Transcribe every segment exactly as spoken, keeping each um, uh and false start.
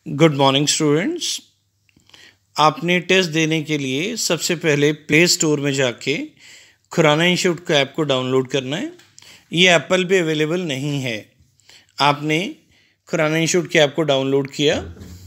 Good morning students. आपने test देने के लिए सबसे पहले प्ले स्टोर में जाके खुराना इंस्टीट्यूट का ऐप को डाउनलोड करना है। ये एप्पल पे अवेलेबल नहीं है। आपने खुराना इंस्टीट्यूट के ऐप को डाउनलोड किया,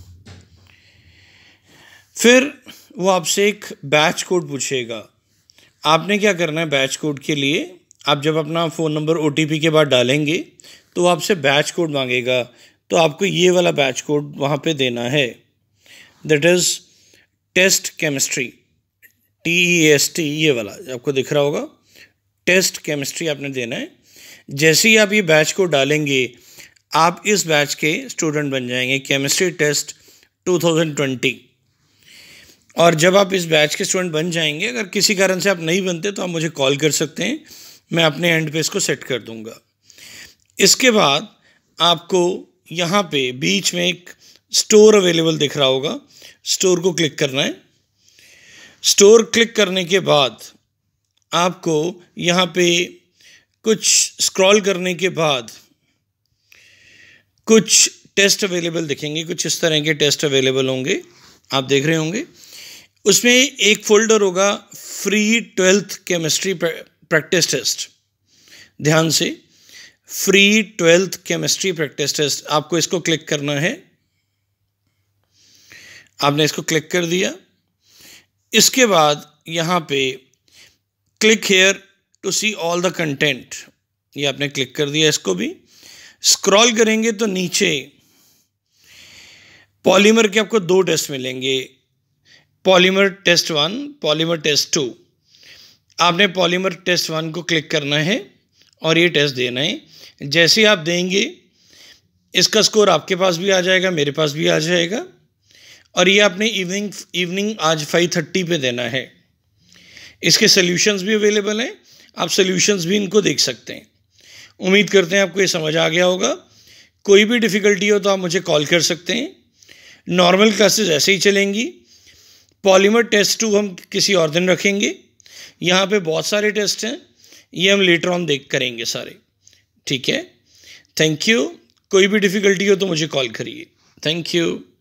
फिर वो आपसे एक बैच कोड पूछेगा। आपने क्या करना है, बैच कोड के लिए आप जब अपना फ़ोन नंबर ओटीपी के बाद डालेंगे तो वो आपसे बैच कोड मांगेगा। तो आपको ये वाला बैच कोड वहाँ पे देना है, that is test chemistry, T E S T, ये वाला आपको दिख रहा होगा, टेस्ट केमिस्ट्री आपने देना है। जैसे ही आप ये बैच कोड डालेंगे आप इस बैच के स्टूडेंट बन जाएंगे, chemistry test two thousand twenty. और जब आप इस बैच के स्टूडेंट बन जाएंगे, अगर किसी कारण से आप नहीं बनते तो आप मुझे कॉल कर सकते हैं, मैं अपने एंड पे इसको सेट कर दूंगा। इसके बाद आपको यहाँ पे बीच में एक स्टोर अवेलेबल दिख रहा होगा, स्टोर को क्लिक करना है। स्टोर क्लिक करने के बाद आपको यहाँ पे कुछ स्क्रॉल करने के बाद कुछ टेस्ट अवेलेबल दिखेंगे, कुछ इस तरह के टेस्ट अवेलेबल होंगे, आप देख रहे होंगे। उसमें एक फोल्डर होगा free twelfth chemistry practice test. ध्यान से, free twelfth chemistry practice test, आपको इसको क्लिक करना है। आपने इसको क्लिक कर दिया। इसके बाद यहाँ पे click here to see all the content, ये आपने क्लिक कर दिया। इसको भी स्क्रॉल करेंगे तो नीचे पॉलीमर के आपको दो टेस्ट मिलेंगे, polymer test one, polymer test two. आपने पॉलीमर टेस्ट वन को क्लिक करना है और ये टेस्ट देना है। जैसे आप देंगे इसका स्कोर आपके पास भी आ जाएगा, मेरे पास भी आ जाएगा। और ये आपने इवनिंग इवनिंग आज फाइव थर्टी पे देना है। इसके सॉल्यूशंस भी अवेलेबल हैं, आप सॉल्यूशंस भी इनको देख सकते हैं। उम्मीद करते हैं आपको ये समझ आ गया होगा। कोई भी डिफ़िकल्टी हो तो आप मुझे कॉल कर सकते हैं। नॉर्मल क्लासेस ऐसे ही चलेंगी। पॉलीमर टेस्ट टू हम किसी और दिन रखेंगे। यहाँ पे बहुत सारे टेस्ट हैं, ये हम लेटर ऑन देख करेंगे सारे, ठीक है। Thank you. कोई भी डिफ़िकल्टी हो तो मुझे कॉल करिए। Thank you.